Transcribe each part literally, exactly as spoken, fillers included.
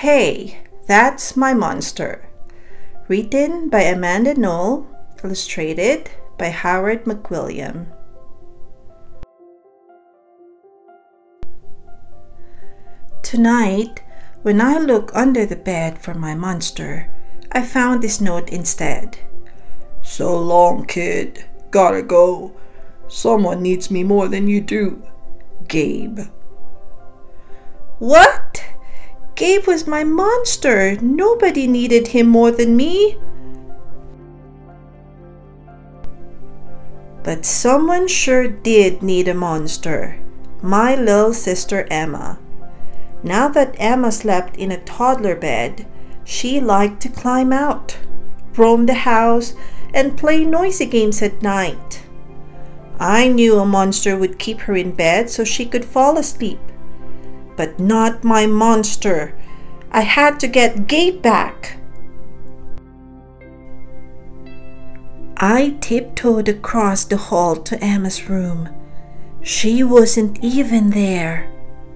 Hey, That's My Monster. Written by Amanda Knoll, illustrated by Howard McWilliam. Tonight, when I look under the bed for my monster, I found this note instead. So long, kid. Gotta go. Someone needs me more than you do. Gabe. What? Gabe was my monster. Nobody needed him more than me. But someone sure did need a monster. My little sister Emma. Now that Emma slept in a toddler bed, she liked to climb out, roam the house, and play noisy games at night. I knew a monster would keep her in bed so she could fall asleep. But not my monster. I had to get Gabe back. I tiptoed across the hall to Emma's room. She wasn't even there.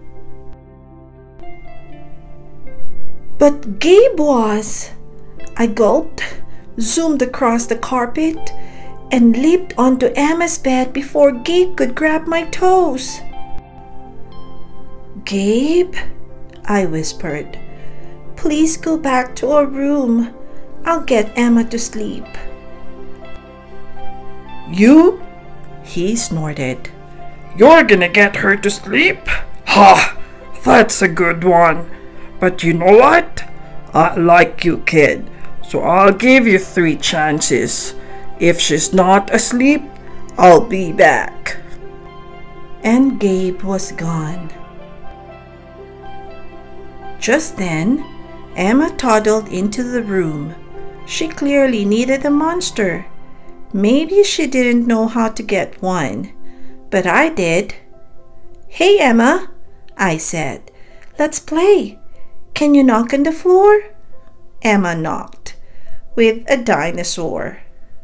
But Gabe was. I gulped, zoomed across the carpet, and leaped onto Emma's bed before Gabe could grab my toes. Gabe, I whispered, please go back to our room. I'll get Emma to sleep. You? He snorted. You're gonna get her to sleep? Ha! That's a good one. But you know what? I like you, kid. So I'll give you three chances. If she's not asleep, I'll be back. And Gabe was gone. Just then, Emma toddled into the room. She clearly needed a monster. Maybe she didn't know how to get one, but I did. Hey, Emma, I said, let's play. Can you knock on the floor? Emma knocked with a dinosaur.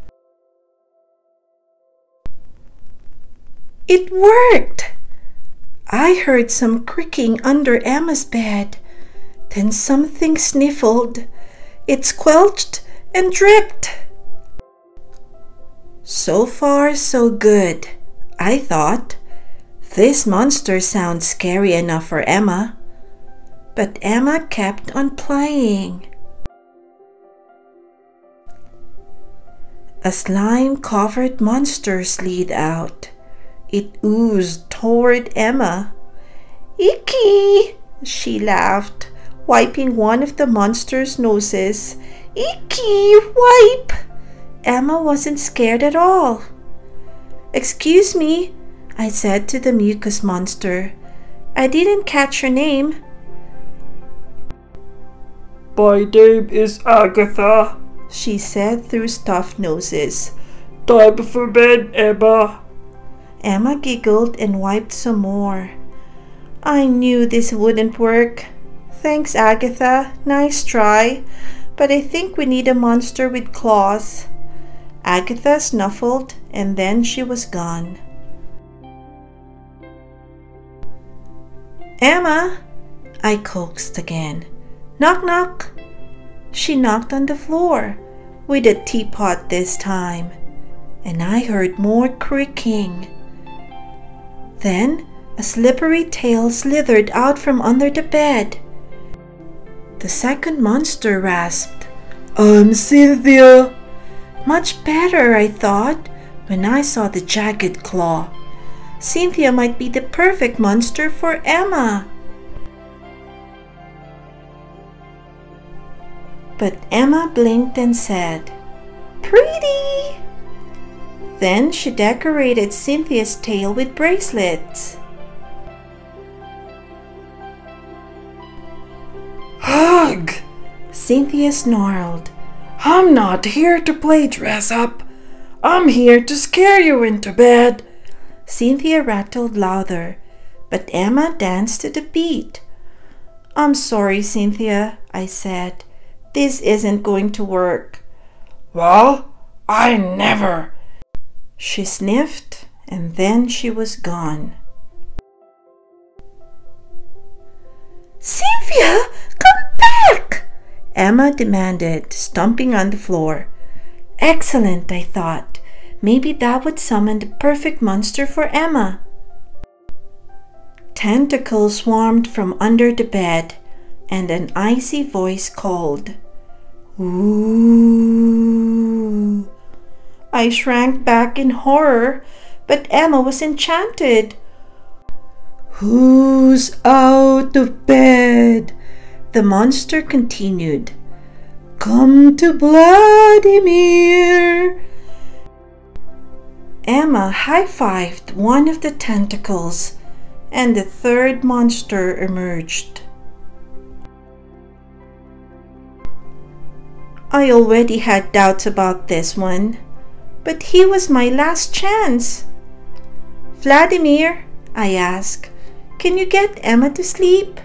It worked! I heard some creaking under Emma's bed. Then something sniffled. It squelched and dripped. So far, so good, I thought. This monster sounds scary enough for Emma. But Emma kept on playing. A slime-covered monster slid out. It oozed toward Emma. Icky! She laughed, wiping one of the monster's noses. Icky! Wipe! Emma wasn't scared at all. Excuse me, I said to the mucus monster. I didn't catch your name. My name is Agatha, she said through stuffed noses. Time for bed, Emma. Emma giggled and wiped some more. I knew this wouldn't work. Thanks, Agatha. Nice try. But I think we need a monster with claws. Agatha snuffled and then she was gone. Emma, I coaxed again. Knock, knock. She knocked on the floor, with a teapot this time, and I heard more creaking. Then a slippery tail slithered out from under the bed. The second monster rasped, I'm Cynthia. Much better, I thought, when I saw the jagged claw. Cynthia might be the perfect monster for Emma. But Emma blinked and said, Pretty! Then she decorated Cynthia's tail with bracelets. Hug! Cynthia snarled. I'm not here to play dress up. I'm here to scare you into bed. Cynthia rattled louder, but Emma danced to the beat. I'm sorry, Cynthia, I said. This isn't going to work. Well, I never. She sniffed, and then she was gone. Cynthia, come back! Emma demanded, stomping on the floor. Excellent, I thought. Maybe that would summon the perfect monster for Emma. Tentacles swarmed from under the bed, and an icy voice called, "Ooh." I shrank back in horror, but Emma was enchanted. "Who's out of bed?" the monster continued. "Come to Vladimir." Emma high-fived one of the tentacles, and the third monster emerged. I already had doubts about this one, but he was my last chance. "Vladimir," I asked, "can you get Emma to sleep?"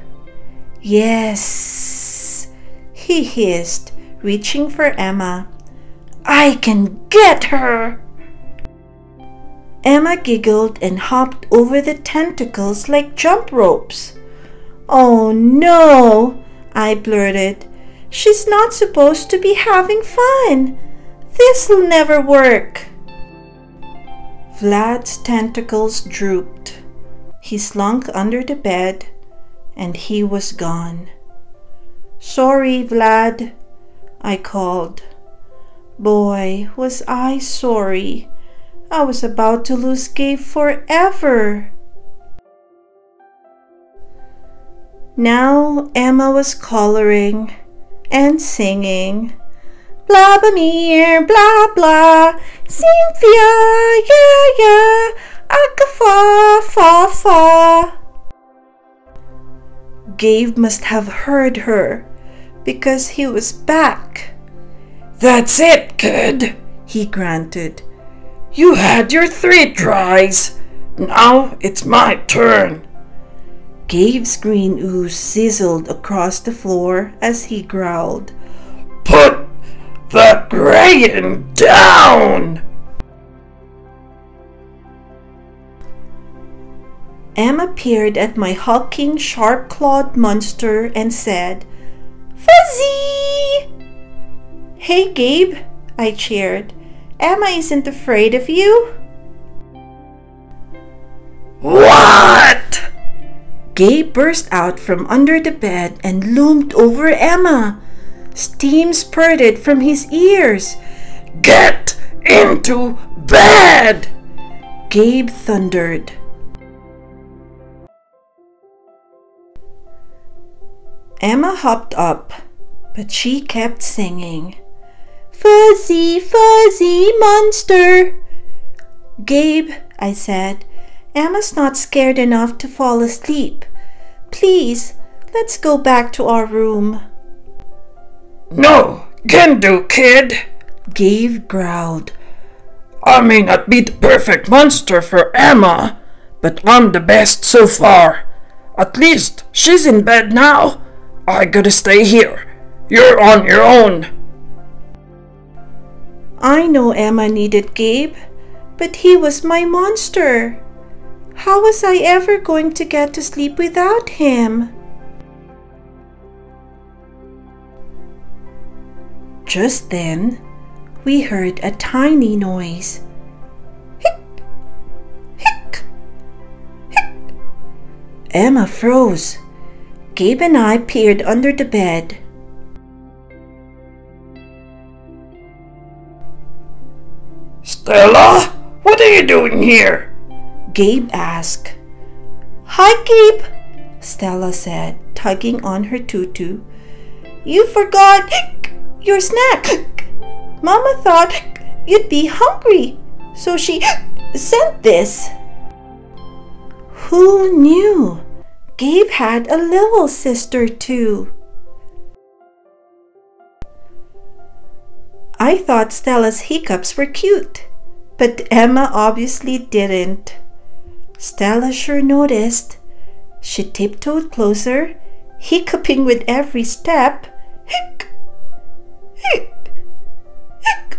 "Yes," he hissed, reaching for Emma. "I can get her!" Emma giggled and hopped over the tentacles like jump ropes. "Oh no," I blurted. "She's not supposed to be having fun. This'll never work." Vlad's tentacles drooped. He slunk under the bed, and he was gone. "Sorry, Vlad," I called. Boy, was I sorry. I was about to lose Gabe forever. Now Emma was coloring and singing. "Blabamir, blah blah, Cynthia, yeah yeah, akafa, fa fa." Gabe must have heard her, because he was back. "That's it, kid," he grunted. "You had your three tries. Now it's my turn." Gabe's green ooze sizzled across the floor as he growled, "Put the Grayin down!" Emma peered at my hulking, sharp-clawed monster and said, "Fuzzy!" "Hey, Gabe," I cheered. "Emma isn't afraid of you." "What?" Gabe burst out from under the bed and loomed over Emma. Steam spurted from his ears. "Get into bed!" Gabe thundered. Emma hopped up, but she kept singing, "Fuzzy, fuzzy monster." "Gabe," I said, "Emma's not scared enough to fall asleep. Please, let's go back to our room." "No, can do, kid," Gabe growled. "I may not be the perfect monster for Emma, but I'm the best so far. At least she's in bed now. I gotta stay here. You're on your own." I know Emma needed Gabe, but he was my monster. How was I ever going to get to sleep without him? Just then, we heard a tiny noise. Hick! Hick! Hick! Emma froze. Gabe and I peered under the bed. "Stella, what are you doing here?" Gabe asked. "Hi, Gabe," Stella said, tugging on her tutu. "You forgot your snack. Mama thought you'd be hungry, so she sent this." Who knew? Gabe had a little sister too. I thought Stella's hiccups were cute, but Emma obviously didn't. Stella sure noticed. She tiptoed closer, hiccuping with every step. Hic! Hic! Hic!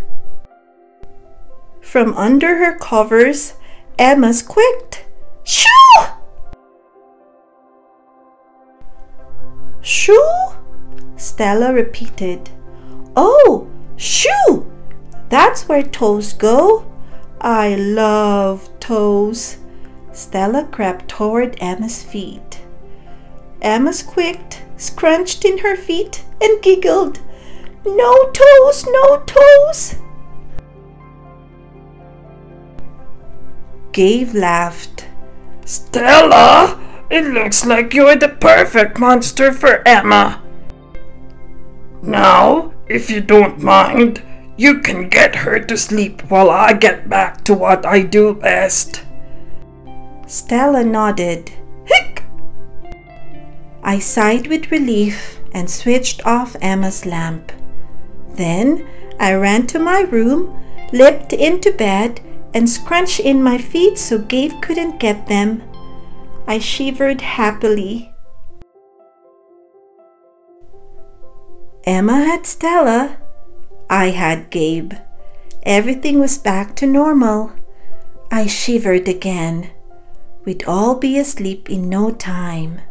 From under her covers, Emma squeaked. "Shoo!" Shoo? Stella repeated. Oh, shoo! That's where toes go. I love toes. Stella crept toward Emma's feet. Emma squeaked, scrunched in her feet, and giggled. No toes, no toes. Gabe laughed. Stella, it looks like you're the perfect monster for Emma. Now, if you don't mind, you can get her to sleep while I get back to what I do best. Stella nodded. Hick! I sighed with relief and switched off Emma's lamp. Then I ran to my room, leapt into bed, and scrunched in my feet so Gabe couldn't get them. I shivered happily. Emma had Stella. I had Gabe. Everything was back to normal. I shivered again. We'd all be asleep in no time.